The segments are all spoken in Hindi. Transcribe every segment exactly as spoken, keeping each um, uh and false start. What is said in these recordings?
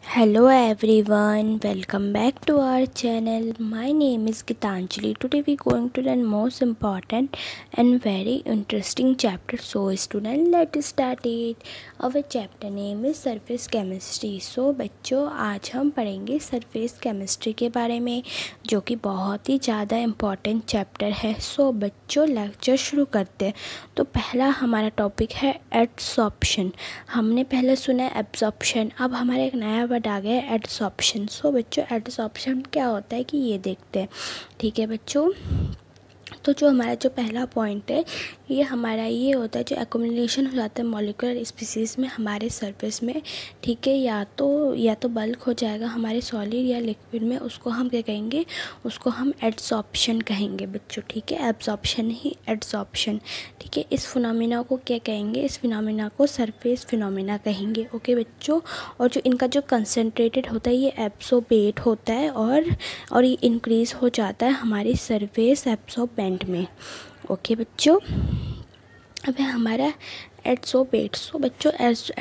Hello everyone, welcome back to our channel. My name is Geetanjali. Today we going to learn most important and very interesting chapter. So student, let's start it. Our chapter name is surface chemistry. So बच्चों आज हम पढ़ेंगे surface chemistry के बारे में, जो कि बहुत ही ज़्यादा important chapter है. So बच्चों लेक्चर शुरू करते हैं. तो पहला हमारा टॉपिक है एडसॉर्प्शन. हमने पहले सुना है एब्जॉर्प्शन, अब हमारे एक नया वर्ड आ गया है एडसॉर्प्शन. सो बच्चों एडसॉर्प्शन क्या होता है कि ये देखते हैं. ठीक है बच्चों, तो जो हमारा जो पहला पॉइंट है ये हमारा ये होता है जो एक्युमुलेशन हो जाता है मॉलिक्यूलर स्पीसीज़ में हमारे सरफेस में. ठीक है, या तो या तो बल्क हो जाएगा हमारे सॉलिड या लिक्विड में, उसको हम क्या कहेंगे, उसको हम एडसॉर्प्शन कहेंगे बच्चों. ठीक है, एब्जॉर्प्शन ही एडसॉर्प्शन. ठीक है, इस फिनोमिना को क्या कहेंगे, इस फिनोमिना को सरफेस फिनोमिना कहेंगे. ओके बच्चों, और जो इनका जो कंसनट्रेटेड होता है ये एब्सॉर्बेट होता है और और ये इंक्रीज़ हो जाता है हमारी सरफेस एब्सॉर्बेंट में. ओके बच्चों, अब है हमारा एडसोर्बेट. सो बच्चों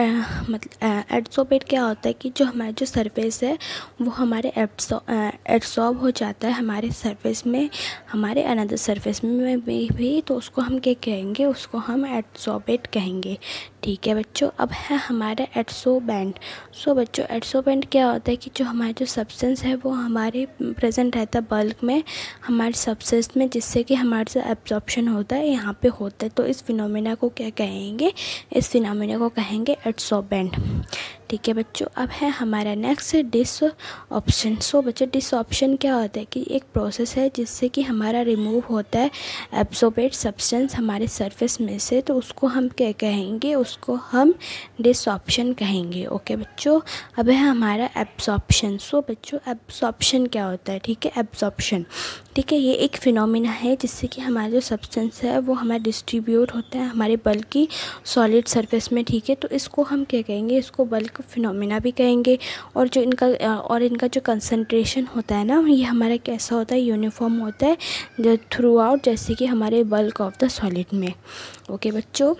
मतलब एडसोर्बेट क्या होता है कि जो हमारा जो सरफेस है वो हमारे एडसॉर्ब हो जाता है हमारे सरफेस में, हमारे अनदर सरफेस में भी, तो उसको हम क्या कहेंगे, उसको हम एडसोर्बेट कहेंगे. ठीक है बच्चों, अब है हमारा एडसोर्बेंट. सो बच्चों एडसोर्बेंट क्या होता है कि जो हमारा जो सब्सटेंस है वो हमारे प्रेजेंट रहता है बल्क में हमारे सब्सटेंस में, जिससे कि हमारा जो एब्जॉर्प्शन होता है यहाँ पे होता है. तो इस फिनोमिना को क्या कहेंगे, इस फिनोमिना को कहेंगे एडसॉर्बेंट. ठीक है बच्चों, अब है हमारा नेक्स्ट डिसऑर्प्शन. सो बच्चों डिसऑर्प्शन क्या होता है कि एक प्रोसेस है जिससे कि हमारा रिमूव होता है एब्सॉर्बेट सब्सटेंस हमारे सरफेस में से, तो उसको हम क्या कहेंगे, उसको हम डिसऑर्प्शन कहेंगे. ओके बच्चों, अब है हमारा एब्सॉर्प्शन. सो बच्चों एब्सॉर्प्शन क्या होता है, ठीक है, एब्सॉर्प्शन ठीक है, ये एक फिनोमिना है जिससे कि हमारा जो सब्सटेंस है वो हमारा डिस्ट्रीब्यूट होता है हमारे बल्क की सॉलिड सरफेस में. ठीक है, तो इसको हम क्या कहेंगे, इसको बल्क फिनोमिना भी कहेंगे. और जो इनका और इनका जो कंसंट्रेशन होता है ना, ये हमारा कैसा होता है, यूनिफॉर्म होता है जो थ्रू आउट, जैसे कि हमारे बल्क ऑफ द सॉलिड में. ओके बच्चों,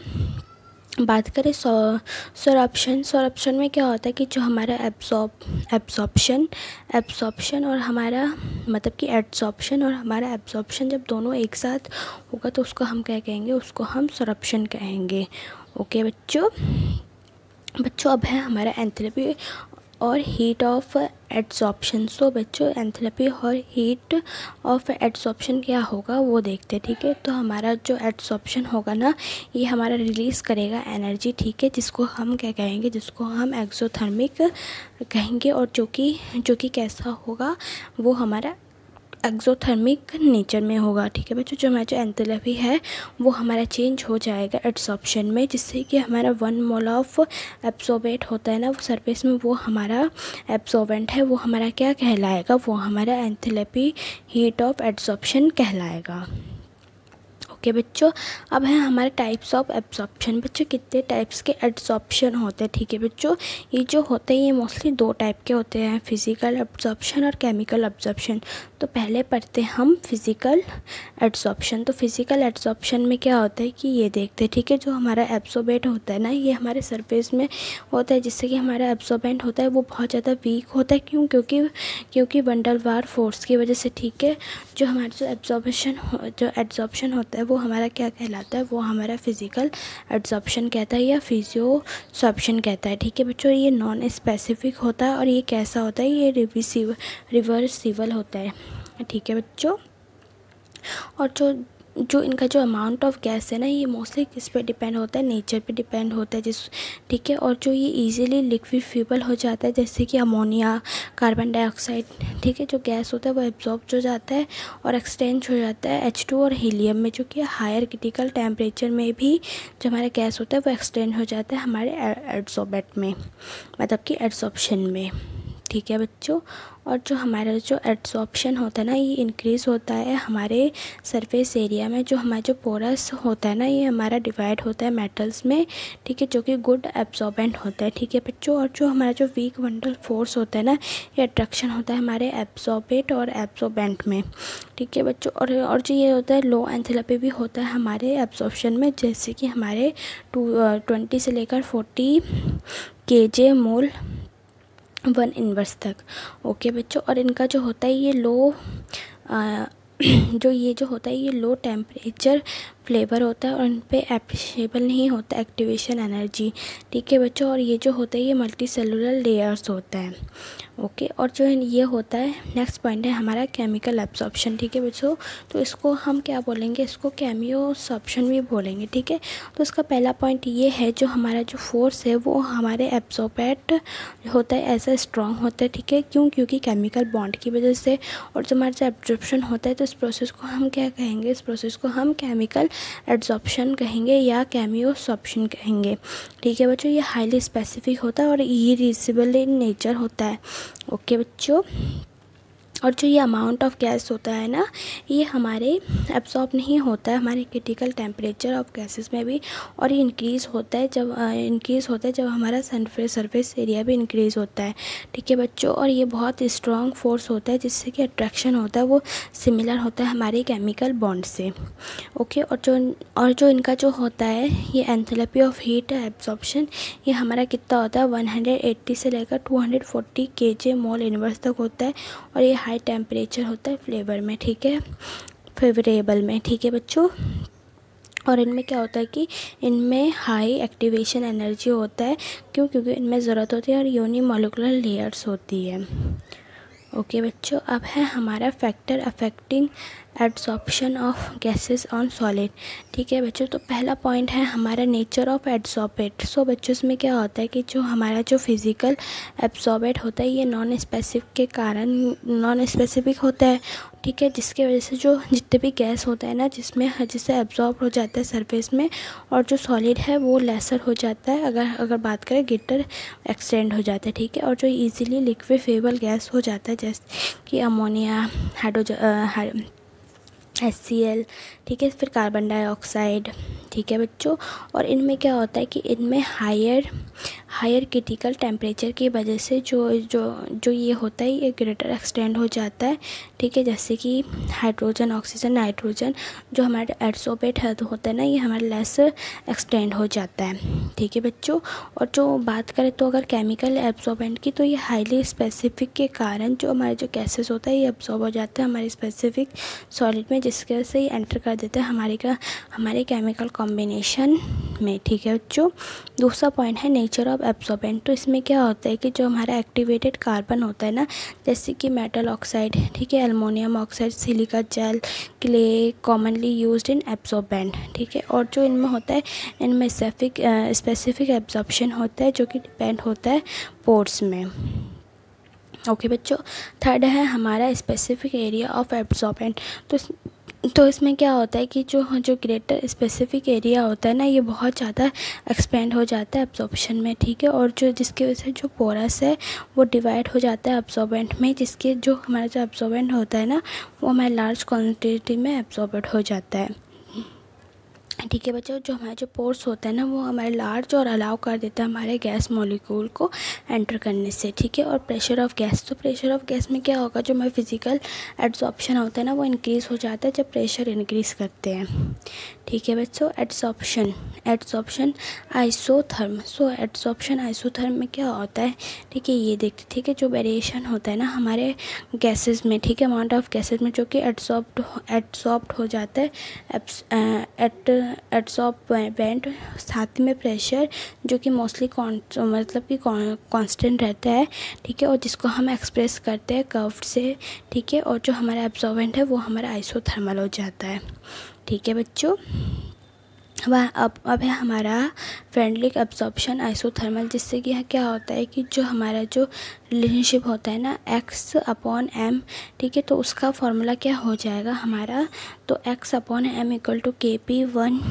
बात करें सोरप्शन. सोरप्शन में क्या होता है कि जो हमारा एब्सॉर्ब एब्सॉर्प्शन एब्सॉर्प्शन और हमारा मतलब कि एडसॉर्प्शन और हमारा एब्सॉर्प्शन जब दोनों एक साथ होगा तो उसको हम क्या कहेंगे, उसको हम सोरप्शन कहेंगे. ओके बच्चों बच्चों अब है हमारा एंथैल्पी और हीट ऑफ एडसॉर्प्शन. सो बच्चों एंथैल्पी और हीट ऑफ एडसॉर्प्शन क्या होगा वो देखते हैं. ठीक है, तो हमारा जो एडसॉर्प्शन होगा ना, ये हमारा रिलीज़ करेगा एनर्जी. ठीक है, जिसको हम क्या कहेंगे, जिसको हम एक्सोथर्मिक कहेंगे, और जो कि जो कि कैसा होगा, वो हमारा एक्सोथर्मिक नेचर में होगा. ठीक है बच्चों, जो हमारा जो एंथैल्पी है वो हमारा चेंज हो जाएगा एडसॉर्प्शन में, जिससे कि हमारा वन मोल ऑफ एब्सॉर्बेट होता है ना वो सरफेस में, वो हमारा एब्सॉर्बेंट है, वो हमारा क्या कहलाएगा, वो हमारा एंथैल्पी हीट ऑफ एडसॉर्प्शन कहलाएगा. ओके बच्चों, अब है हमारे टाइप्स ऑफ एब्जॉर्प्शन. बच्चों कितने टाइप्स के एब्जॉर्प्शन होते हैं. ठीक है बच्चों, ये जो होते हैं ये मोस्टली दो टाइप के होते हैं, फिजिकल एब्जॉर्प्शन और केमिकल एब्जॉर्प्शन. तो पहले पढ़ते हैं हम फिजिकल एब्जॉर्प्शन. तो फिजिकल एब्जॉर्प्शन में क्या होता है कि ये देखते हैं. ठीक है, जो हमारा एब्सॉर्बेट होता है ना, ये हमारे सरफेस में होता है, जिससे कि हमारा एब्सॉर्बेंट होता है वो बहुत ज़्यादा वीक होता है. क्यों, क्योंकि क्योंकि वंडरवार फोर्स की वजह से. ठीक है, जो हमारा जो एब्जॉर्प्शन जो एब्जॉर्प्शन होता है वो हमारा क्या कहलाता है, वो हमारा फिजिकल एब्जॉर्प्शन कहता है या फिजियोसॉर्प्शन कहता है. ठीक है बच्चों, ये नॉन स्पेसिफिक होता है और ये कैसा होता है, ये रिवर्सिबल रिवर्सिबल होता है. ठीक है बच्चों, और जो जो इनका जो अमाउंट ऑफ गैस है ना, ये मोस्टली किस पे डिपेंड होता है, नेचर पे डिपेंड होता है जिस. ठीक है, और जो ये इजीली लिक्विफिएबल हो जाता है, जैसे कि अमोनिया, कार्बन डाइऑक्साइड. ठीक है, जो गैस होता है वो एब्जॉर्ब हो जाता है और एक्सचेंज हो जाता है एच टू और हीलियम में, जो कि हायर क्रिटिकल टेम्परेचर में भी जो हमारा गैस होता है वो एक्सचेंज हो जाता है हमारे एडसॉर्बेट में, मतलब कि एडसॉर्प्शन में. ठीक है बच्चों, और जो हमारा जो एडसॉर्प्शन होता है ना, ये इंक्रीज़ होता है हमारे सरफेस एरिया में. जो हमारा जो पोरस होता है ना, ये हमारा डिवाइड होता है मेटल्स में. ठीक है, जो कि गुड एब्सॉर्बेंट होता है. ठीक है बच्चों, और जो हमारा जो वीक वंडर फोर्स होता है ना, ये अट्रैक्शन होता है हमारे एब्सॉर्बेट और एब्सॉर्बेंट में. ठीक है बच्चों, और और जो ये होता है लो एंथैल्पी भी होता है हमारे एब्सॉर्प्शन में, जैसे कि हमारे टू ट्वेंटी से लेकर forty K J mol one inverse तक। ओके बच्चों, और इनका जो होता है ये लो आ, जो ये जो होता है ये लो टेम्परेचर फ्लेवर होता है और इन पे एप्रिशिएबल नहीं होता एक्टिवेशन एनर्जी। ठीक है बच्चों, और ये जो होता है ये मल्टी सेलुलर लेयर्स होता है। ओके, और जो ये होता है नेक्स्ट पॉइंट है हमारा केमिकल एब्जॉर्प्शन। ठीक है बच्चों, तो इसको हम क्या बोलेंगे, इसको केमियोसॉर्प्शन भी बोलेंगे। ठीक है, तो इसका पहला पॉइंट ये है जो हमारा जो फोर्स है वो हमारे एब्जॉर्बेट होता है ऐसा स्ट्रॉन्ग होता है। ठीक है, क्यों, क्योंकि केमिकल बॉन्ड की वजह से। और जो हमारा जो एब्जॉर्प्शन होता है तो इस प्रोसेस को हम क्या कहेंगे, इस प्रोसेस को हम केमिकल एब्जॉर्प्शन कहेंगे या केमियोसॉर्प्शन कहेंगे। ठीक है बच्चों, ये हाईली स्पेसिफिक होता है और इरिवर्सिबल इन नेचर होता है। ओके बच्चों, और जो ये अमाउंट ऑफ गैस होता है ना ये हमारे एब्जॉर्ब नहीं होता है हमारे क्रिटिकल टेम्परेचर ऑफ गैसेस में भी, और ये इंक्रीज़ होता है जब इंक्रीज़ होता है जब हमारा सरफेस सरफेस एरिया भी इंक्रीज़ होता है। ठीक है बच्चों, और ये बहुत स्ट्रॉन्ग फोर्स होता है जिससे कि अट्रैक्शन होता है वो सिमिलर होता है हमारे केमिकल बॉन्ड से। ओके, और जो और जो इनका जो होता है ये एंथैल्पी ऑफ हीट एब्जॉर्प्शन ये हमारा कितना होता है वन हंड्रेड एट्टी से लेकर two hundred forty K J mol inverse तक होता है, और ये हाई टेम्परेचर होता है फ्लेवर में। ठीक है, फेवरेबल में। ठीक है बच्चों, और इनमें क्या होता है कि इनमें हाई एक्टिवेशन एनर्जी होता है, क्यों, क्योंकि इनमें ज़रूरत होती है और यूनिमोलिकुलर लेयर्स होती है। ओके बच्चों, अब है हमारा factor affecting adsorption of gases on solid. ठीक है बच्चों, तो पहला पॉइंट है हमारा नेचर ऑफ एड्सॉर्बेट। सो बच्चों इसमें क्या होता है कि जो हमारा जो फिज़िकल एब्सॉर्बेट होता है ये नॉन स्पेसिफिक के कारण नॉन स्पेसिफिक होता है। ठीक है, जिसके वजह से जो जितने भी गैस होता है ना जिसमें जिससे एब्जॉर्ब हो जाता है सरफेस में, और जो सॉलिड है वो लेसर हो जाता है अगर अगर बात करें ग्रेटर एक्सटेंड हो जाता है। ठीक है, और जो इजीली लिक्विफेबल गैस हो जाता है जैसे कि ammonia, hydrogen, H C L. ठीक है, फिर कार्बन डाइऑक्साइड। ठीक है बच्चों, और इनमें क्या होता है कि इनमें हायर हायर क्रिटिकल टेम्परेचर की वजह से जो जो जो ये होता है ये ग्रेटर एक्सटेंड हो जाता है। ठीक है, जैसे कि हाइड्रोजन, ऑक्सीजन, नाइट्रोजन जो हमारे एड्सॉर्बेट होता है ना ये हमारे लेस एक्सटेंड हो जाता है। ठीक है बच्चों, और जो बात करें तो अगर केमिकल एब्सॉर्बेंट की तो ये हाईली स्पेसिफिक के कारण जो हमारे जो गैसेस होता है ये एब्सॉर्ब हो जाता है हमारे स्पेसिफिक सॉलिड में, जिसकी वजह से ये एंटर कर देता है हमारे का हमारे केमिकल कॉम्बिनेशन में। ठीक है बच्चों, दूसरा पॉइंट है नेचर ऑफ एब्सॉर्बेंट। तो इसमें क्या होता है कि जो हमारा एक्टिवेटेड कार्बन होता है ना जैसे कि मेटल ऑक्साइड, ठीक है, aluminium oxide, silica gel, clay commonly used in absorbent. ठीक है, और जो इनमें होता है इनमें स्पेसिफिक स्पेसिफिक एब्जॉर्प्शन होता है जो कि डिपेंड होता है पोर्स में। ओके बच्चों, थर्ड है हमारा स्पेसिफिक एरिया ऑफ एब्सॉर्बेंट। तो तो इसमें क्या होता है कि जो जो ग्रेटर स्पेसिफिक एरिया होता है ना ये बहुत ज़्यादा एक्सपेंड हो जाता है एब्जॉर्प्शन में। ठीक है, और जो जिसकी वजह से जो पोरस है वो डिवाइड हो जाता है एब्जॉर्बेंट में, जिसके जो हमारा जो एब्जॉर्बेंट होता है ना वो हमारे लार्ज क्वान्टिटी में एब्जॉर्बेट हो जाता है। ठीक है बच्चों, जो हमारे जो पोर्स होता है ना वो हमारे लार्ज और अलाउ कर देता है हमारे गैस मॉलिक्यूल को एंटर करने से। ठीक है, और प्रेशर ऑफ गैस, तो प्रेशर ऑफ गैस में क्या होगा जो हमारा फिजिकल एड्सॉर्प्शन होता है ना वो इंक्रीज़ हो जाता है जब प्रेशर इंक्रीज़ करते हैं। ठीक है बच्चों, adsorption adsorption isotherm. So adsorption isotherm में क्या होता है, ठीक है ये देखते, ठीक है, जो वेरिएशन होता है ना हमारे गैसेस में, ठीक है, अमाउंट ऑफ गैसेस में जो कि एड्सॉर्ब्ड एड्सॉर्ब्ड हो जाता है एट एड्सॉर्बेंट, साथ में प्रेशर जो कि मोस्टली मतलब कि कांस्टेंट रहता है। ठीक है, और जिसको हम एक्सप्रेस करते हैं कर्व से। ठीक है, और जो हमारा एब्जॉर्बेंट है वो हमारा आइसोथर्मल हो जाता है। ठीक है बच्चों, वह अब अब है हमारा फ्रेंडली एब्जॉर्प्शन आइसोथर्मल, जिससे कि क्या होता है कि जो हमारा जो रिलेशनशिप होता है ना एक्स अपॉन एम, ठीक है, तो उसका फॉर्मूला क्या हो जाएगा हमारा, तो X upon M equal to K P one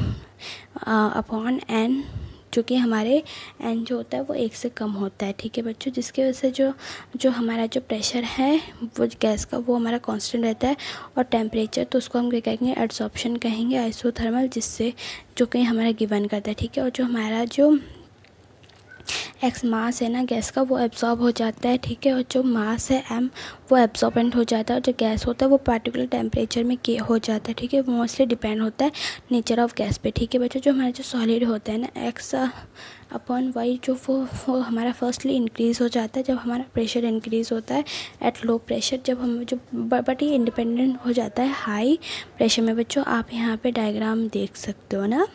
upon N, जो कि हमारे एन जो होता है वो एक से कम होता है। ठीक है बच्चों, जिसकी वजह से जो जो हमारा जो प्रेशर है वो गैस का वो हमारा कांस्टेंट रहता है, और टेम्परेचर तो उसको हम क्या कहेंगे एड्सॉर्प्शन कहेंगे आइसोथर्मल, जिससे जो कि हमारा गिवन करता है। ठीक है, और जो हमारा जो एक्स मास है ना गैस का, वो एब्जॉर्ब हो जाता है, ठीक है। और जो मास है एम, वो एब्जॉर्बेंट हो जाता है। और जो गैस होता है वो पार्टिकुलर टेम्परेचर में के हो जाता है, ठीक है। वो मोस्टली डिपेंड होता है नेचर ऑफ गैस पे, ठीक है बच्चों। जो हमारा जो सॉलिड होता है ना एक्स अपॉन वाई, जो वो वो हमारा फर्स्टली इंक्रीज़ हो जाता है जब हमारा प्रेशर इंक्रीज़ होता है एट लो प्रेशर, जब हम जो बट ये इंडिपेंडेंट हो जाता है हाई प्रेशर में बच्चों। आप यहाँ पे डायग्राम देख सकते हो ना,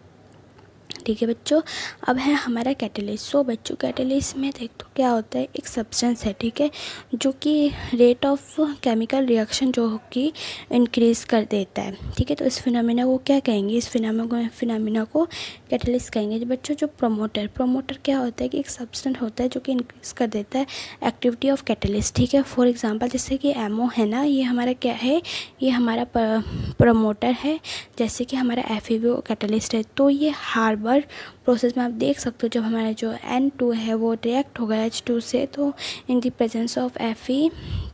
ठीक है बच्चों। अब है हमारा कैटलिस्ट। सो बच्चों कैटलिस्ट में देख तो क्या होता है, एक सब्सटेंस है, ठीक है, जो कि रेट ऑफ केमिकल रिएक्शन जो कि इंक्रीज़ कर देता है, ठीक है। तो इस फिनोमिना को क्या कहेंगे, इस फिनोमिना को फिनोमिना को कैटलिस्ट कहेंगे। बच्चों जो प्रोमोटर प्रोमोटर क्या होता है कि एक सब्सटेंस होता है जो कि इंक्रीज़ कर देता है एक्टिविटी ऑफ कैटलिस्ट, ठीक है। फॉर एग्जांपल जैसे कि एमओ है ना, ये हमारा क्या है, ये हमारा प्रोमोटर है, जैसे कि हमारा एफ ई वी कैटलिस्ट है। तो ये हार्बर प्रोसेस में आप देख सकते हो जब हमारा जो एन टू है वो रिएक्ट होगा एच टू से, तो in the presence of F E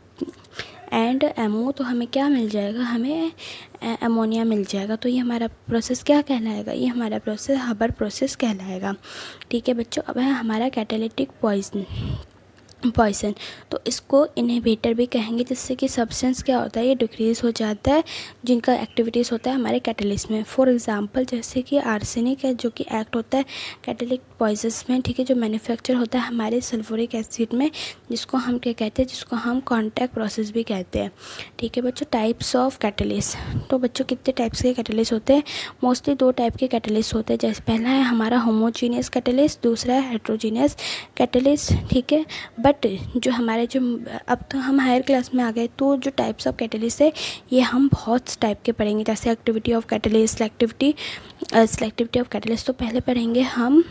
and M O तो हमें क्या मिल जाएगा, हमें अमोनिया मिल जाएगा। तो ये हमारा प्रोसेस क्या कहलाएगा, ये हमारा प्रोसेस हार्बर प्रोसेस कहलाएगा, ठीक है बच्चों। अब है हमारा कैटालिटिक पॉइजन पॉइजन तो इसको इनहिबिटर भी कहेंगे, जिससे कि सब्सटेंस क्या होता है, ये डिक्रीज़ हो जाता है जिनका एक्टिविटीज़ होता है हमारे कैटलिस्ट में। फॉर एग्जांपल जैसे कि आर्सेनिक है जो कि एक्ट होता है कैटालिटिक पॉइजन्स में, ठीक है, जो मैन्युफैक्चर होता है हमारे सल्फ्यूरिक एसिड में, जिसको हम क्या कहते हैं, जिसको हम कॉन्टैक्ट प्रोसेस भी कहते हैं, ठीक है बच्चों। टाइप्स ऑफ कैटलिस्ट, तो बच्चों कितने टाइप्स के कैटलिस्ट होते हैं, मोस्टली दो टाइप के कैटलिस्ट होते हैं। जैसे पहला है हमारा होमोजीनियस कैटलिस्ट, दूसरा है हेट्रोजीनियस कैटलिस्ट, ठीक है। बट जो हमारे जो अब तो हम हायर क्लास में आ गए, तो जो टाइप्स ऑफ कैटलिस्ट है ये हम बहुत टाइप के पढ़ेंगे, जैसे activity of catalyst, selectivity selectivity of catalyst. तो पहले पढ़ेंगे हम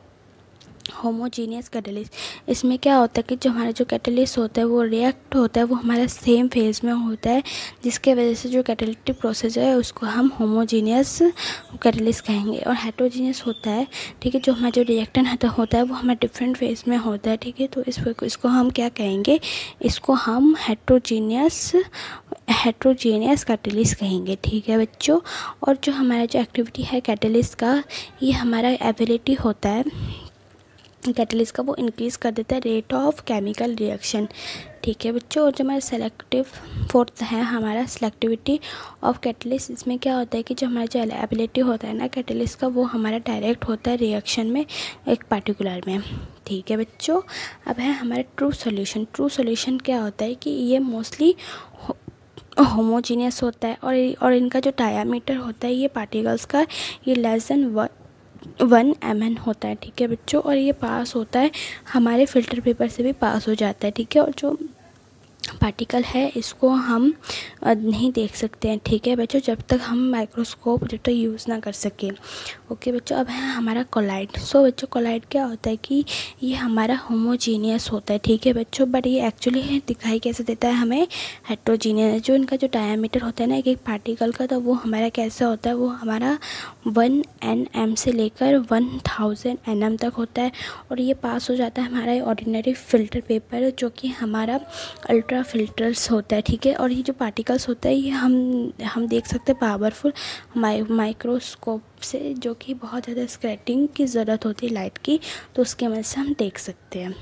होमोजीनियस कैटलिस्ट। इसमें क्या होता है कि जो हमारा जो कैटलिस्ट होता है वो रिएक्ट होता है, वो हमारा सेम फेज में होता है, जिसके वजह से जो कैटालिटिक प्रोसेस है उसको हम होमोजीनियस कैटलिस्ट कहेंगे। और हेट्रोजीनियस होता है, ठीक है, जो हमारा जो रिएक्टेंट होता है वो हमारे डिफरेंट फेज में होता है, ठीक है। तो इस इसको हम क्या कहेंगे, इसको हम हेट्रोजीनियस हेट्रोजीनियस कैटलिस्ट कहेंगे, ठीक है बच्चों। और जो हमारा जो एक्टिविटी है कैटलिस्ट का, ये हमारा एबिलिटी होता है कैटलिस्ट का, वो इंक्रीज़ कर देता है रेट ऑफ केमिकल रिएक्शन, ठीक है बच्चों। और जो हमारा सेलेक्टिव फोर्थ है हमारा सेलेक्टिविटी ऑफ कैटलिस्ट, इसमें क्या होता है कि जो हमारा जो एबिलिटी होता है ना कैटलिस्ट का, वो हमारा डायरेक्ट होता है रिएक्शन में एक पार्टिकुलर में, ठीक है बच्चों। अब है हमारा ट्रू सॉल्यूशन। ट्रू सॉल्यूशन क्या होता है कि ये मोस्टली होमोजीनियस होता है, और और इनका जो डायामीटर होता है ये पार्टिकल्स का, ये less than one one M N होता है, ठीक है बच्चों। और ये पास होता है हमारे फ़िल्टर पेपर से भी पास हो जाता है, ठीक है। और जो पार्टिकल है इसको हम नहीं देख सकते हैं, ठीक है बच्चों, जब तक हम माइक्रोस्कोप जब तक यूज़ ना कर सकें, ओके बच्चों। अब है हमारा कोलाइड। सो बच्चों कोलाइड क्या होता है कि ये हमारा होमोजीनियस होता है, ठीक है बच्चों, बट ये एक्चुअली दिखाई कैसे देता है हमें, हेट्रोजीनियस। जो इनका जो डायमीटर होता है ना एक एक पार्टिकल का, तो वो हमारा कैसा होता है, वो हमारा वन एन एम से लेकर वन थाउजेंड एन एम तक होता है। और ये पास हो जाता है हमारा ऑर्डिनरी फ़िल्टर पेपर, जो कि हमारा अल्ट्रा फिल्टर्स होता है, ठीक है। और ये जो पार्टिकल्स होता है ये हम हम देख सकते हैं पावरफुल माइ माइक्रोस्कोप से, जो कि बहुत ज़्यादा स्कैटरिंग की ज़रूरत होती है लाइट की, तो उसके मदद से हम देख सकते हैं,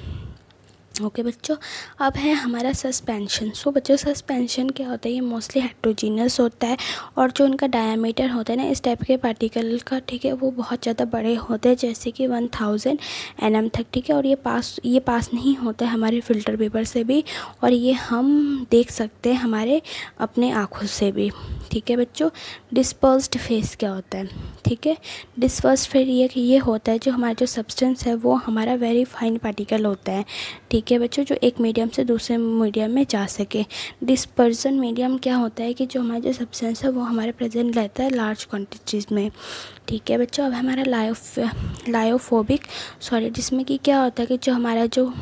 ओके बच्चों। अब है हमारा सस्पेंशन। सो बच्चों सस्पेंशन क्या होता है, ये मोस्टली हेट्रोजीनियस होता है, और जो उनका डायमीटर होता है ना इस टाइप के पार्टिकल का, ठीक है, वो बहुत ज़्यादा बड़े होते हैं, जैसे कि वन थाउजेंड एन एम तक, ठीक है। और ये पास ये पास नहीं होता है हमारे फ़िल्टर पेपर से भी, और ये हम देख सकते हैं हमारे अपने आँखों से भी, ठीक है बच्चों। डिस्पर्स्ड फेस क्या होता है, ठीक है, डिस्पर्स्ड फेस ये ये होता है जो हमारा जो सब्सटेंस है वो हमारा वेरी फाइन पार्टिकल होता है, ठीक है बच्चों, जो एक मीडियम से दूसरे मीडियम में जा सके। डिस्पर्जन मीडियम क्या होता है कि जो हमारा जो सब्सटेंस है वो हमारे प्रेजेंट रहता है लार्ज क्वांटिटीज़ में, ठीक है बच्चों। अब हमारा लायोफ लायोफोबिक सॉलिड, जिसमें कि क्या होता है कि जो हमारा जो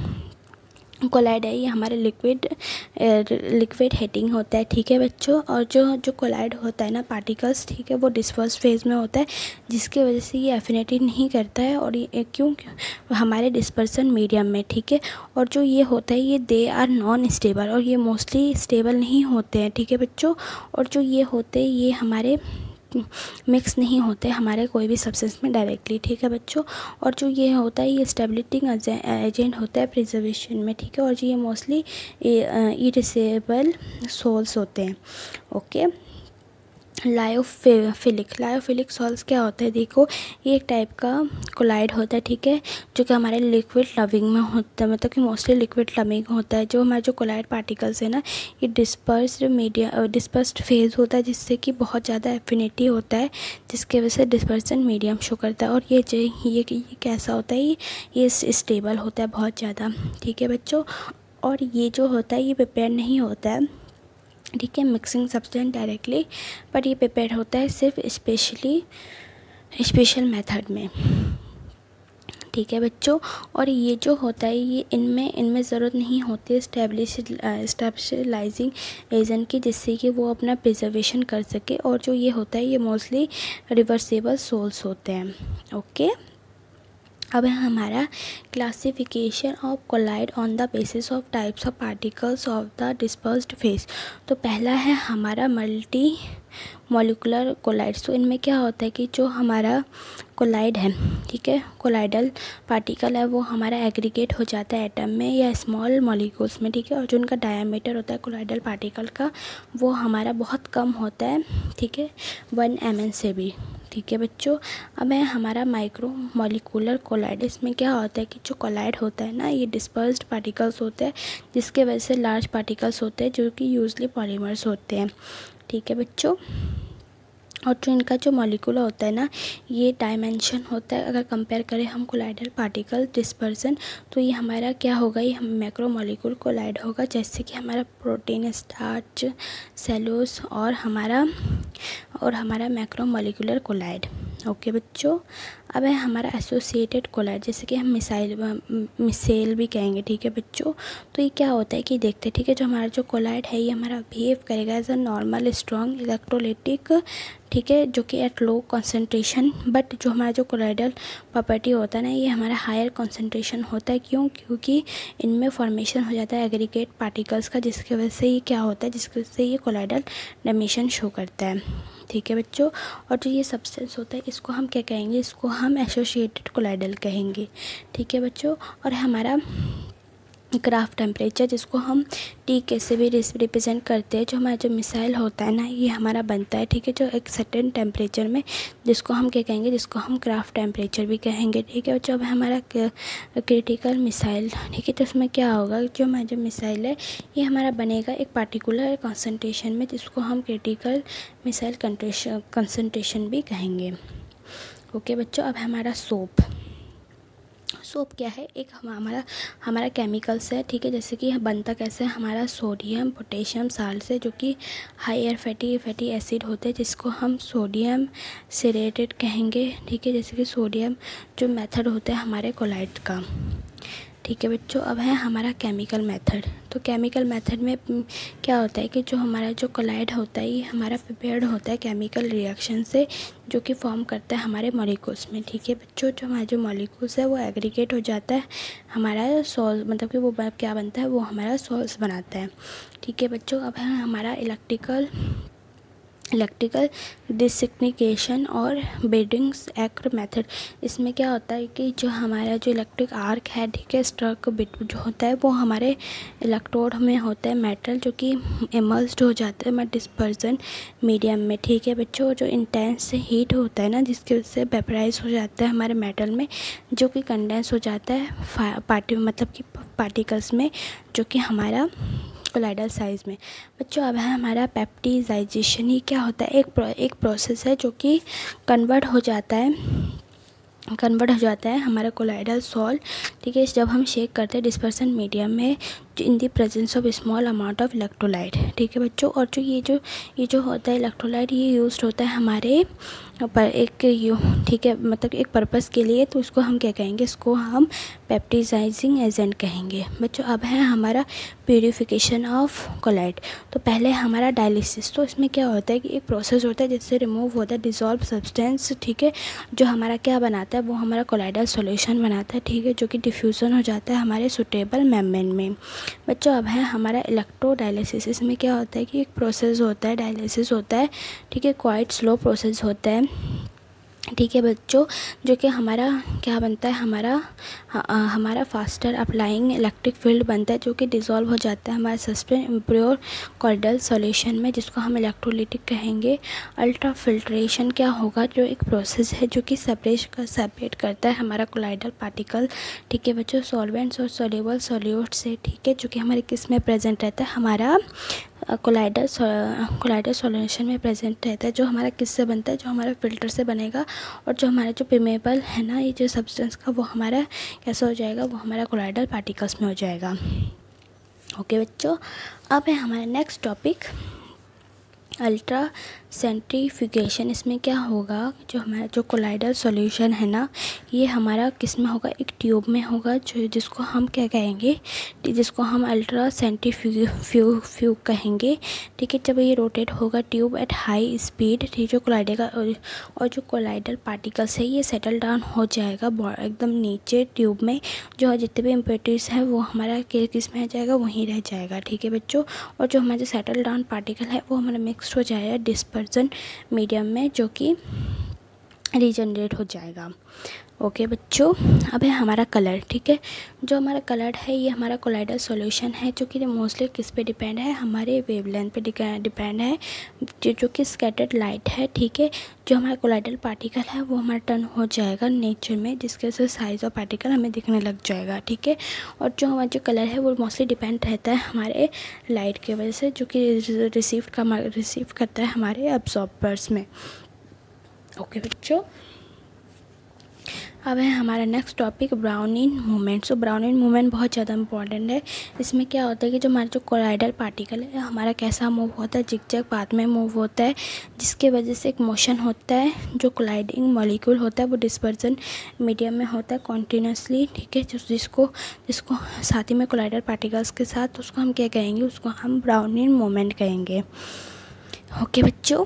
कोलाइड है ये हमारे लिक्विड लिक्विड हीटिंग होता है, ठीक है बच्चों। और जो जो कोलाइड होता है ना पार्टिकल्स, ठीक है, वो डिस्पर्स फेज में होता है, जिसकी वजह से ये एफिनिटी नहीं करता है, और ये क्यों क्यों हमारे डिस्पर्सन मीडियम में, ठीक है। और जो ये होता है ये दे आर नॉन स्टेबल, और ये मोस्टली स्टेबल नहीं होते हैं, ठीक है बच्चों। और जो ये होते हैं ये हमारे मिक्स नहीं होते हमारे कोई भी सब्सटेंस में डायरेक्टली, ठीक है बच्चों। और जो ये होता है ये स्टेबिलिटिंग एजेंट होता है प्रिजर्वेशन में, ठीक है। और जो ये मोस्टली इरिसेबल सोल्स होते हैं, ओके। लायोफिलिक लायोफिलिक सॉल्ट्स क्या होता है, देखो ये एक टाइप का कोलाइड होता है, ठीक है, जो कि हमारे लिक्विड लविंग में होता है, मतलब कि मोस्टली लिक्विड लविंग होता है। जो हमारे जो कोलाइड पार्टिकल्स है ना, ये डिस्पर्स्ड मीडिया डिस्पर्स्ड फेज होता है, जिससे कि बहुत ज़्यादा एफिनिटी होता है, जिसके वजह से डिस्पर्सन मीडियम शो करता है। और ये ये ये, ये कैसा होता है, ये ये स्टेबल होता है बहुत ज़्यादा, ठीक है बच्चों। और ये जो होता है ये प्रिपेयर नहीं होता है, ठीक है, मिक्सिंग सब्सटेंस डायरेक्टली, बट ये प्रिपेयर होता है सिर्फ स्पेशली स्पेशल मेथड में, ठीक है बच्चों। और ये जो होता है ये इनमें इनमें ज़रूरत नहीं होती है स्टेब्लिश स्टेबलाइजिंग एजेंट की, जिससे कि वो अपना प्रिजर्वेशन कर सके। और जो ये होता है ये मोस्टली रिवर्सेबल सोल्स होते हैं, ओके। अब है हमारा classification of colloid on the basis of types of particles of the dispersed phase. तो पहला है हमारा मल्टी मॉलिक्यूलर कोलाइड्स। तो इनमें क्या होता है कि जो हमारा कोलाइड है, ठीक है, कोलाइडल पार्टिकल है, वो हमारा एग्रीगेट हो जाता है एटम में या स्मॉल मॉलिक्यूल्स में, ठीक है। और जो उनका डायमीटर होता है कोलाइडल पार्टिकल का, वो हमारा बहुत कम होता है, ठीक है, वन एम एन से भी, ठीक है बच्चों। अब है हमारा माइक्रो मॉलिक्यूलर कोलाइड। इसमें क्या होता है कि जो कोलाइड होता है ना, ये डिस्पर्स्ड पार्टिकल्स होते हैं, जिसके वजह से लार्ज पार्टिकल्स होते हैं, जो कि यूजली पॉलीमर्स होते हैं, ठीक है बच्चों। और जो इनका जो मॉलिक्यूल होता है ना, ये डायमेंशन होता है, अगर कंपेयर करें हम कोलाइडल पार्टिकल डिस्पर्सन, तो ये हमारा क्या होगा, ये मैक्रो मॉलिक्यूल कोलाइड होगा, जैसे कि हमारा प्रोटीन, स्टार्च, सेलुलोज और हमारा और हमारा मैक्रो मॉलिक्यूलर कोलाइड, ओके बच्चों। अब है हमारा एसोसिएटेड कोलाइड, जैसे कि हम मिसाइल मिसेल भी कहेंगे, ठीक है बच्चों। तो ये क्या होता है कि देखते हैं, ठीक है, जो हमारा जो कोलाइड है ये हमारा बिहेव करेगा as a normal strong electrolytic, ठीक है, जो कि एट लो कंसंट्रेशन। बट जो हमारा जो कोलाइडल प्रॉपर्टी होता है ना, ये हमारा हायर कंसंट्रेशन होता है। क्यों? क्योंकि इनमें फॉर्मेशन हो जाता है एग्रीगेट पार्टिकल्स का, जिसकी वजह से ये क्या होता है, जिसकी वजह से ये कोलाइडल डायमेंशन शो करता है, ठीक है बच्चों। और जो ये सब्सटेंस होता है इसको हम क्या कहेंगे, इसको हम एसोसिएटेड कोलाइडल कहेंगे, ठीक है बच्चों। और हमारा क्राफ्ट टेम्परेचर, जिसको हम टी के से भी रिप्रेजेंट करते हैं, जो हमारा जो मिसाइल होता है ना, ये हमारा बनता है, ठीक है, जो एक सर्टेन टेम्परेचर में, जिसको हम क्या कहेंगे, जिसको हम क्राफ्ट टेम्परेचर भी कहेंगे, ठीक है। जो अब हमारा क्रिटिकल मिसाइल, ठीक है, तो उसमें क्या होगा, जो हमारा जो मिसाइल है ये हमारा बनेगा एक पार्टिकुलर कंसंट्रेशन में, जिसको हम क्रिटिकल मिसाइल कंसंट्रेशन भी कहेंगे, ओके बच्चों। अब हमारा सोप सोप क्या है, एक हम हमारा हमारा केमिकल्स है, ठीक है, जैसे कि बनता कैसे है, हमारा सोडियम पोटेशियम साल्ट से, जो कि हायर फैटी फैटी एसिड होते हैं, जिसको हम सोडियम सेरेटेड कहेंगे, ठीक है, जैसे कि सोडियम जो मेथड होता है हमारे कोलाइड का, ठीक है बच्चों। अब है हमारा केमिकल मेथड। तो केमिकल मेथड में क्या होता है कि जो हमारा जो कोलाइड होता है ये हमारा प्रिपेयर्ड होता है केमिकल रिएक्शन से, जो कि फॉर्म करता है हमारे मॉलिक्यूल्स में, ठीक है बच्चों। जो हमारे जो मॉलिक्यूल्स है वो एग्रीगेट हो जाता है, हमारा सॉल्ट, मतलब कि वो क्या बनता है, वो हमारा सॉल्ट्स बनाता है, ठीक है बच्चों। अब है हमारा इलेक्ट्रिकल इलेक्ट्रिकल डिसक्रिमिनेशन और बेडिंग्स एक्ट मेथड। इसमें क्या होता है कि जो हमारा जो इलेक्ट्रिक आर्क है, ठीक है, स्ट्रक बिट जो होता है वो हमारे इलेक्ट्रोड में होता है मेटल, जो कि इमर्स्ड हो जाता है मैं डिस्पर्जन मीडियम में, ठीक है बच्चों। जो इंटेंस हीट होता है ना, जिसकी वजह से वेपराइज हो जाता है हमारे मेटल में, जो कि कंडेंस हो जाता है पार्टी मतलब कि पार्टिकल्स में, जो कि हमारा कोलाइडल साइज में। बच्चों अब है हमारा पेप्टिजाइजेशन। ये क्या होता है, एक प्रो, एक प्रोसेस है जो कि कन्वर्ट हो जाता है कन्वर्ट हो जाता है हमारा कोलाइडल सॉल्ट, ठीक है, जब हम शेक करते हैं डिस्पर्सन मीडियम में in the presence of small amount of electrolyte, ठीक है बच्चों। और जो ये जो ये जो होता है इलेक्ट्रोलाइट, ये यूज्ड होता है हमारे पर एक यू ठीक है, मतलब एक पर्पस के लिए, तो इसको हम क्या कहेंगे, इसको हम पेप्टिजाइजिंग एजेंट कहेंगे बच्चों। अब है हमारा प्यूरिफिकेशन ऑफ कोलाइड। तो पहले हमारा डायलिसिस। तो इसमें क्या होता है कि एक प्रोसेस होता है जिससे रिमूव होता है डिजॉल्व सब्सटेंस, ठीक है, जो हमारा क्या बनाता है, वो हमारा कोलाइडल सॉल्यूशन बनाता है, ठीक है, जो कि डिफ्यूज़न हो जाता है हमारे सुटेबल मेम्ब्रेन में, बच्चों अब है हमारा इलेक्ट्रोडायलिसिस। इसमें क्या होता है कि एक प्रोसेस होता है, डायलिसिस होता है, ठीक है, क्वाइट स्लो प्रोसेस होता है, ठीक है बच्चों, जो कि हमारा क्या बनता है, हमारा आ, हमारा फास्टर अप्लाइंग इलेक्ट्रिक फील्ड बनता है, जो कि डिसॉल्व हो जाता है हमारा सस्पेंड इम्प्योर कॉर्डल सॉल्यूशन में, जिसको हम इलेक्ट्रोलिटिक कहेंगे। अल्ट्रा फिल्ट्रेशन क्या होगा, जो एक प्रोसेस है जो कि सेपरेट कर सेपरेट करता है हमारा कोलाइडल पार्टिकल, ठीक है बच्चों, सॉल्वेंट्स और सोल्यूबल सॉल्यूट से, ठीक है, जो कि हमारे किस में प्रेजेंट रहता है, हमारा कोलाइडल कोलाइडल सॉल्यूशन में प्रेजेंट रहता है, जो हमारा किससे बनता है, जो हमारा फिल्टर से बनेगा, और जो हमारा जो परमेबल है ना, ये जो सब्सटेंस का, वो हमारा कैसा हो जाएगा, वो हमारा कोलाइडल पार्टिकल्स में हो जाएगा। ओके बच्चों, अब है हमारा नेक्स्ट टॉपिक अल्ट्रा सेंट्रीफ्यूगेशन। इसमें क्या होगा, जो हमारा जो कोलाइडल सॉल्यूशन है ना, ये हमारा किस में होगा, एक ट्यूब में होगा, जो जिसको हम क्या कहेंगे, जिसको हम अल्ट्रा सेंट्रीफ्यूग फ्यूग कहेंगे, ठीक है। जब ये रोटेट होगा ट्यूब एट हाई स्पीड, ठीक, जो कोलाइडल का और जो कोलाइडल पार्टिकल्स है ये सेटल डाउन हो जाएगा एकदम नीचे ट्यूब में, जो जितने भी इम्प्योरिटीज़ हैं वो हमारा किस में आ जाएगा, वहीं रह जाएगा, ठीक है बच्चों। और जो हमारा जो सेटल डाउन पार्टिकल है वो हमारा मिक्स हो जाएगा डिस्पर्सन मीडियम में, जो कि रीजनरेट हो जाएगा। ओके बच्चों, अब है हमारा कलर, ठीक है। जो हमारा कलर है ये हमारा कोलाइडल सॉल्यूशन है, जो कि मोस्टली किस पे डिपेंड है, हमारे वेवलेंथ पे डिपेंड है, जो जो कि स्कैटर्ड लाइट है, ठीक है। जो हमारा कोलाइडल पार्टिकल है वो हमारा टर्न हो जाएगा नेचर में, जिसके वजह से साइज ऑफ पार्टिकल हमें दिखने लग जाएगा, ठीक है। और जो हमारा जो कलर है वो मोस्टली डिपेंड रहता है हमारे लाइट की वजह से, जो कि रिसीव का रिसीव करता है हमारे अब्जॉर्बर्स में। ओके बच्चों, अब है हमारा next topic Brownian movement. So Brownian movement बहुत ज़्यादा इंपॉर्टेंट है। इसमें क्या होता है कि जो हमारा जो कोलाइडल पार्टिकल है हमारा कैसा मूव होता है, जिगजैग पाथ में मूव होता है, जिसके वजह से एक मोशन होता है, जो कोलाइडिंग मॉलिक्यूल होता है वो डिस्पर्सन मीडियम में होता है कॉन्टीन्यूसली, ठीक है, जिसको जिसको साथ ही में कोलाइडल पार्टिकल्स के साथ, उसको हम क्या कहेंगे, उसको हम ब्राउनिंग मूवमेंट कहेंगे। ओके बच्चों,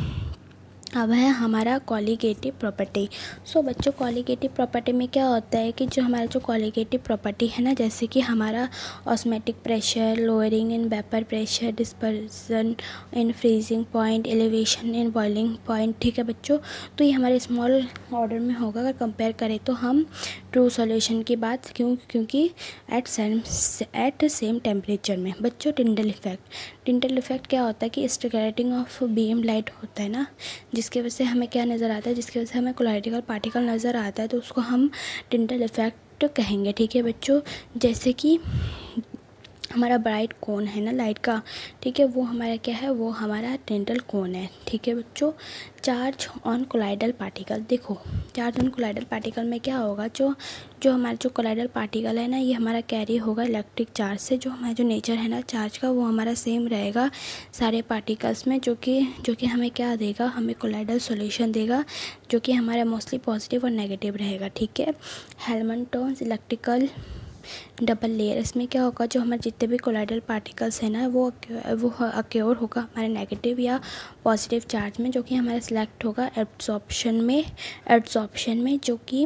अब है हमारा कॉलिगेटिव प्रॉपर्टी। सो बच्चों, कॉलिगेटिव प्रॉपर्टी में क्या होता है कि जो हमारा जो कॉलिगेटिव प्रॉपर्टी है ना, जैसे कि हमारा osmotic pressure, lowering in vapour pressure, dispersion in freezing point, elevation in boiling point, ठीक है बच्चों। तो ये हमारे स्मॉल ऑर्डर में होगा अगर कंपेयर करें तो हम ट्रू सॉल्यूशन की बात, क्यों क्योंकि at same at same temperature में। बच्चों, टिंडल इफेक्ट, टिंडल इफेक्ट क्या होता है कि स्कैटरिंग ऑफ बीम लाइट होता है ना, जिसकी वजह से हमें क्या नज़र आता है, जिसकी वजह से हमें कोलाइडल पार्टिकल नज़र आता है, तो उसको हम टिंडल इफेक्ट कहेंगे, ठीक है बच्चों। जैसे कि हमारा ब्राइट कोन है ना लाइट का, ठीक है, वो हमारा क्या है, वो हमारा टिंडल कोन है, ठीक है बच्चों। चार्ज ऑन कोलाइडल पार्टिकल, देखो चार्ज ऑन कोलाइडल पार्टिकल में क्या होगा, जो जो हमारा जो कोलाइडल पार्टिकल है ना, ये हमारा कैरी होगा इलेक्ट्रिक चार्ज से। जो हमारा जो नेचर है ना चार्ज का, वो हमारा सेम रहेगा सारे पार्टिकल्स में, जो कि जो कि हमें क्या देगा, हमें कोलाइडल सॉल्यूशन देगा, जो कि हमारा मोस्टली पॉजिटिव और नेगेटिव रहेगा, ठीक है। हेल्मनटोन्स इलेक्ट्रिकल डबल लेयर, इसमें क्या होगा, जो हमारे जितने भी कोलाइडल पार्टिकल्स हैं ना, वो वो अक्योर होगा हमारे नेगेटिव या पॉजिटिव चार्ज में, जो कि हमारा सिलेक्ट होगा एड्सॉर्प्शन में एड्सॉर्प्शन में जो कि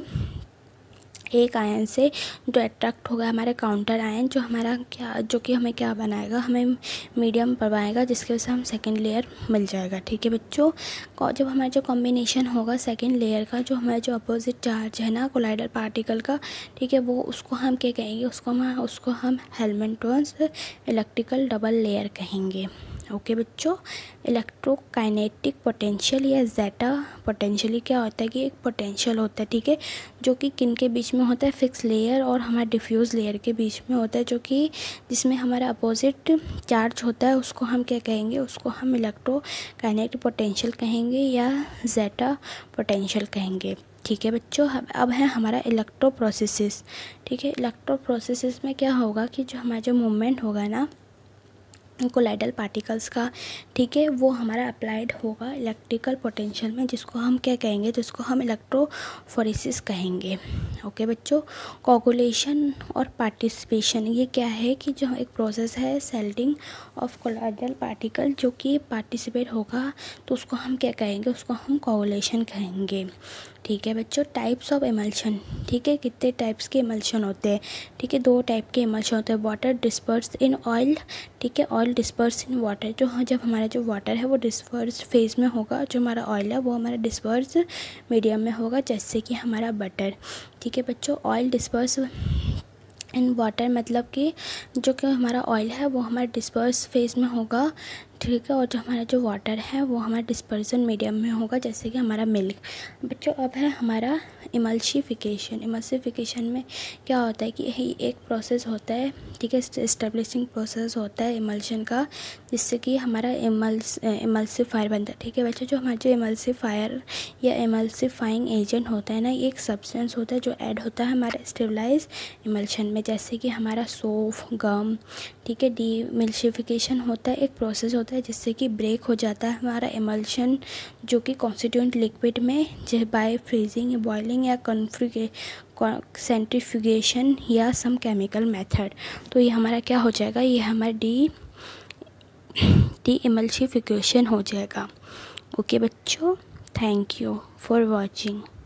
एक आयन से जो अट्रैक्ट होगा हमारे काउंटर आयन, जो हमारा क्या जो कि हमें क्या बनाएगा, हमें मीडियम बनाएगा, जिसकी वजह से हम सेकेंड लेयर मिल जाएगा, ठीक है बच्चों। जब हमारा जो कॉम्बिनेशन होगा सेकेंड लेयर का, जो हमारा जो अपोजिट चार्ज है ना कोलाइडल पार्टिकल का, ठीक है, वो उसको हम क्या कहेंगे, उसको हम उसको हम हेल्मनटोन्स इलेक्ट्रिकल डबल लेयर कहेंगे। ओके बच्चों, इलेक्ट्रोकाइनेटिक पोटेंशियल या ज़ेटा पोटेंशियली क्या होता है कि एक पोटेंशियल होता है, ठीक है, जो कि किन के बीच में होता है, फिक्स लेयर और हमारा डिफ्यूज़ लेयर के बीच में होता है, जो कि जिसमें हमारा अपोजिट चार्ज होता है, उसको हम क्या कहेंगे, उसको हम इलेक्ट्रोकाइनेटिक पोटेंशियल कहेंगे या ज़ेटा पोटेंशियल कहेंगे, ठीक है बच्चों। अब है हमारा इलेक्ट्रो प्रोसेसेस, ठीक है। इलेक्ट्रो प्रोसेसेस में क्या होगा कि जो हमारा जो मूवमेंट होगा ना कोलाइडल पार्टिकल्स का, ठीक है, वो हमारा अप्लाइड होगा इलेक्ट्रिकल पोटेंशियल में, जिसको हम क्या कहेंगे, जिसको हम इलेक्ट्रोफोरेसिस कहेंगे। ओके बच्चों, कोगुलेशन और पार्टिसिपेशन, ये क्या है कि जो एक प्रोसेस है सेल्टिंग ऑफ कोलाइडल पार्टिकल, जो कि पार्टिसिपेट होगा, तो उसको हम क्या कहेंगे, उसको हम कोगुलेशन कहेंगे, ठीक है बच्चों। टाइप्स ऑफ इमल्शन, ठीक है, कितने टाइप्स के इमल्शन होते हैं, ठीक है, दो टाइप के इमल्शन होते हैं। वाटर डिस्पर्स इन ऑयल, ठीक है, ऑयल डिस्पर्स इन वाटर। जो जब हमारा जो वाटर है वो डिस्पर्स फेज में होगा, जो हमारा ऑयल है वो हमारा डिस्पर्स मीडियम में होगा, जैसे कि हमारा बटर। ठीक है बच्चों, ऑयल डिस्पर्स इन वाटर मतलब कि जो कि हमारा ऑयल है वो हमारा डिस्पर्स फेज में होगा, ठीक है, और जो हमारा जो वाटर है वो हमारा डिस्पर्सन मीडियम में होगा, जैसे कि हमारा मिल्क। बच्चों अब है हमारा इमल्सिफिकेशन। इमल्सिफिकेशन में क्या होता है कि यही एक प्रोसेस होता है, ठीक है, एस्टेब्लिशिंग प्रोसेस होता है इमल्शन का, जिससे कि हमारा इमल्स इमल्सिफायर बनता है। ठीक है बच्चों, जो हमारा जो इमल्सिफायर या इमल्सिफाइंग एजेंट होता है ना, ये एक सब्सटेंस होता है जो ऐड होता है हमारा स्टेबलाइज इमल्शन में, जैसे कि हमारा सोप, गम। ठीक है, डीमिल्सिफिकेशन होता है, एक प्रोसेस होता है जिससे कि ब्रेक हो जाता है हमारा इमल्शन, जो कि कॉन्स्टिट्यूएंट लिक्विड में बाय फ्रीजिंग, बॉइलिंग या कन्फ्यूगे सेंट्रीफ्यूगेशन या सम केमिकल मेथड। तो ये हमारा क्या हो जाएगा, ये हमारा डी डी इमल्सिफिकेशन हो जाएगा। ओके बच्चों, थैंक यू फॉर वॉचिंग।